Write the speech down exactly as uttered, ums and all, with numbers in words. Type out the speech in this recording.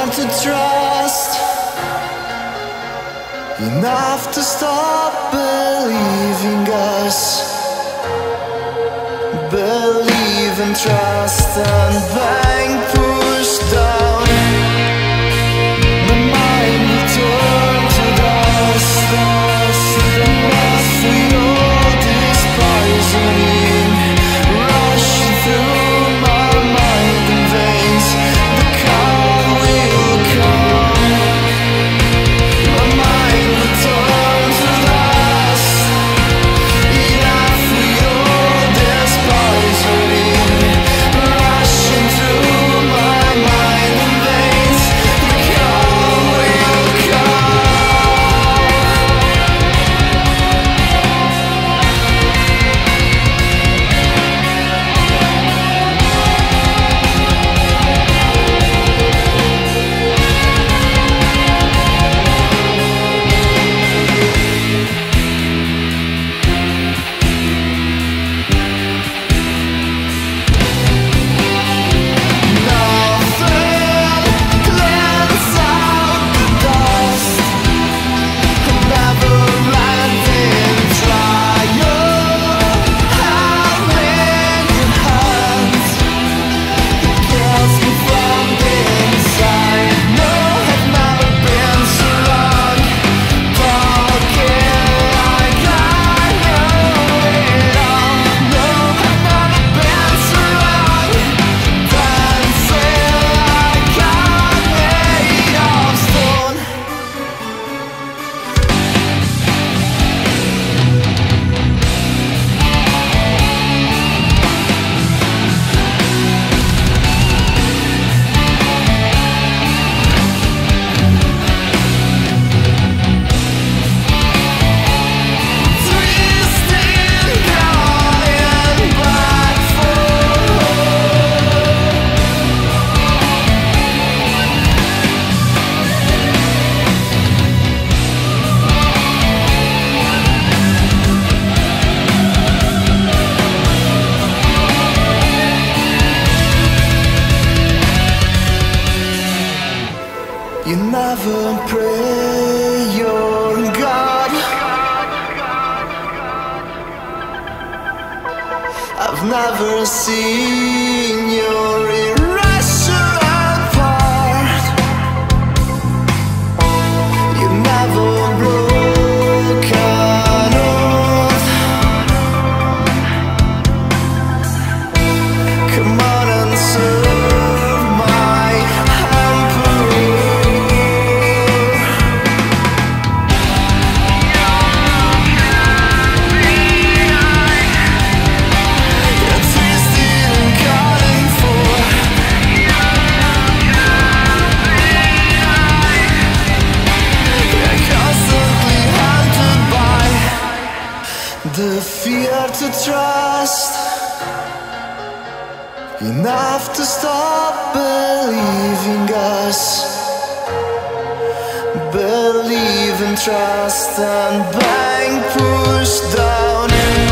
to trust, enough to stop believing us. Believe and trust and bang, push down. My mind will turn to dust, dust, dust. We all this poisoning rushing through my mind and veins. The calm will come. My mind will turn to dust. Enough with all this poisoning rushing through my mind and veins. The calm will come. You never pray your God. I've never seen your irrational part. You never broke an oath. Come on and serve my emperor. The fear to trust, enough to stop believing us. Believe and trust and bang, push down.